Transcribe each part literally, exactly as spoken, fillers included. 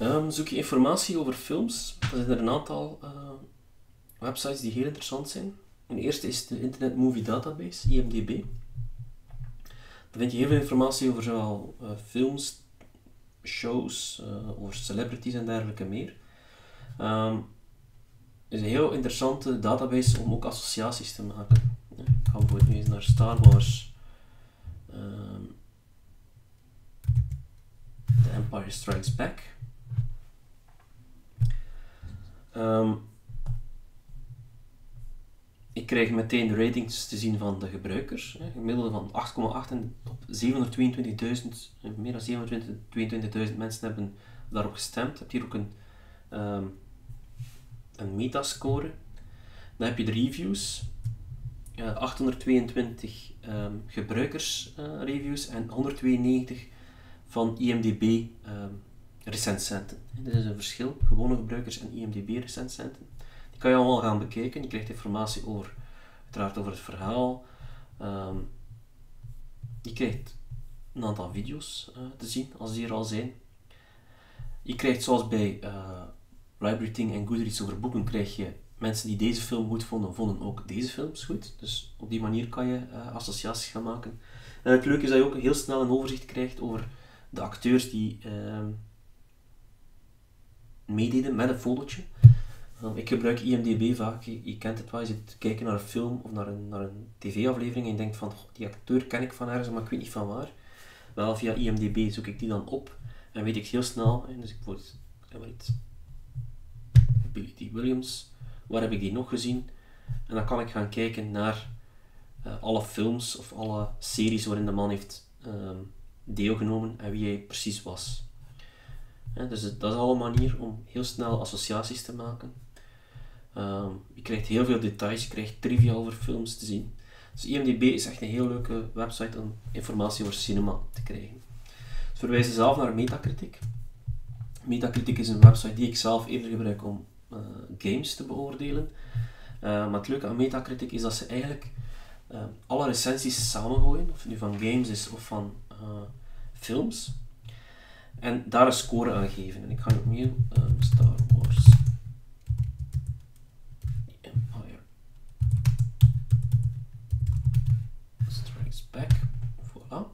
Um, zoek je informatie over films? Er zijn er een aantal uh, websites die heel interessant zijn. De eerste is de Internet Movie Database, I M D B. Daar vind je heel veel informatie over zowel uh, films, shows, uh, over celebrities en dergelijke meer. Um, het is een heel interessante database om ook associaties te maken. Ik ga bijvoorbeeld nu eens naar Star Wars, um, The Empire Strikes Back. Um, ik krijg meteen de ratings te zien van de gebruikers. Een gemiddelde van acht komma acht en op zevenhonderdtweeëntwintigduizend, meer dan zevenhonderdtweeëntwintigduizend mensen hebben daarop gestemd. Je hebt hier ook een, um, een metascore. Dan heb je de reviews. Uh, achthonderdtweeëntwintig um, gebruikers uh, reviews en honderdtweeënnegentig van I M D B um, recensenten. Dit is een verschil, gewone gebruikers en I M D B recensenten. Die kan je allemaal gaan bekijken. Je krijgt informatie over, uiteraard over het verhaal. Um, je krijgt een aantal video's uh, te zien, als die er al zijn. Je krijgt zoals bij uh, LibraryTing en Goodreads over boeken, krijg je mensen die deze film goed vonden, vonden ook deze films goed. Dus op die manier kan je uh, associaties gaan maken. En het leuke is dat je ook heel snel een overzicht krijgt over de acteurs die uh, meededen met een fotootje. Um, ik gebruik I M D B vaak, je, je kent het wel, je zit te kijken naar een film of naar een, naar een tv-aflevering en je denkt van, die acteur ken ik van ergens, maar ik weet niet van waar. Wel, via I M D B zoek ik die dan op en weet ik heel snel, dus ik bijvoorbeeld, Billy Dee Williams, waar heb ik die nog gezien? En dan kan ik gaan kijken naar uh, alle films of alle series waarin de man heeft um, deelgenomen en wie hij precies was. Ja, dus dat is al een manier om heel snel associaties te maken. Um, je krijgt heel veel details, je krijgt trivia over films te zien. Dus I M D B is echt een heel leuke website om informatie over cinema te krijgen. Dus verwijzen zelf naar Metacritic. Metacritic is een website die ik zelf eerder gebruik om uh, games te beoordelen. Uh, maar het leuke aan Metacritic is dat ze eigenlijk uh, alle recensies samengooien, of het nu van games is of van uh, films. En daar een score aan geven. En ik ga opnieuw uh, Star Wars The Empire Strikes Back. Voilà.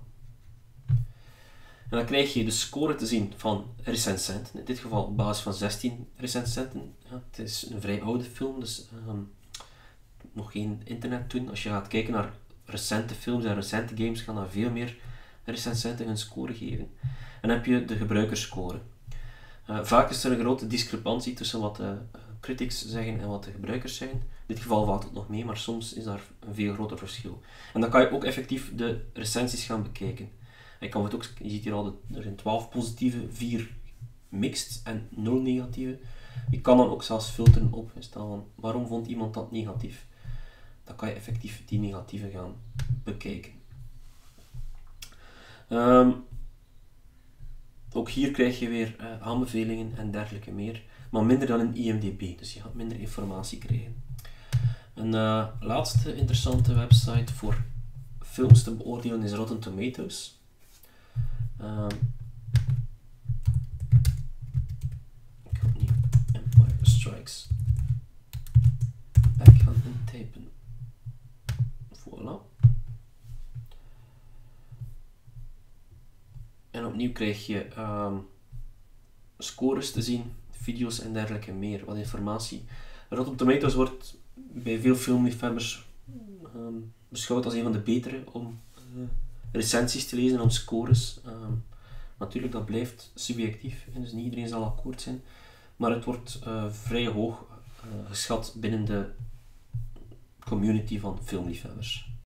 En dan krijg je de score te zien van recensenten. In dit geval op basis van zestien recensenten. Ja, het is een vrij oude film, dus um, nog geen internet toen. Als je gaat kijken naar recente films en recente games, gaan daar veel meer recensenten hun score geven. En dan heb je de gebruikerscore. Uh, vaak is er een grote discrepantie tussen wat de uh, critics zeggen en wat de gebruikers zeggen. In dit geval valt het nog mee, maar soms is daar een veel groter verschil. En dan kan je ook effectief de recensies gaan bekijken. Je, kan het ook, je ziet hier al, de, er zijn twaalf positieve, vier mixed en nul negatieve. Je kan dan ook zelfs filteren op en stellen van waarom vond iemand dat negatief. Dan kan je effectief die negatieve gaan bekijken. Um, Ook hier krijg je weer uh, aanbevelingen en dergelijke meer, maar minder dan in I M D B, dus je gaat minder informatie krijgen. Een uh, laatste interessante website voor films te beoordelen is Rotten Tomatoes. Uh, ik ga opnieuw Empire Strikes Back gaan intypen. Voilà. En opnieuw krijg je um, scores te zien, video's en dergelijke meer, wat informatie. Rotten Tomatoes wordt bij veel filmliefhebbers um, beschouwd als een van de betere om uh, recensies te lezen, om scores. Um, natuurlijk, dat blijft subjectief, en dus niet iedereen zal akkoord zijn, maar het wordt uh, vrij hoog uh, geschat binnen de community van filmliefhebbers.